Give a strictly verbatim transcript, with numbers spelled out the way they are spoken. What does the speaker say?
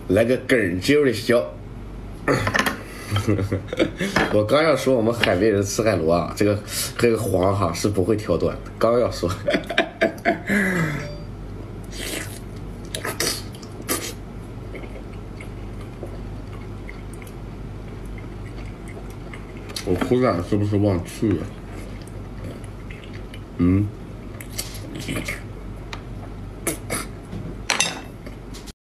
来个根劲的笑。我刚要说我们海北人吃海螺啊，这个这个黄哈是不会挑短的，刚要说。我口感是不是忘去了？嗯。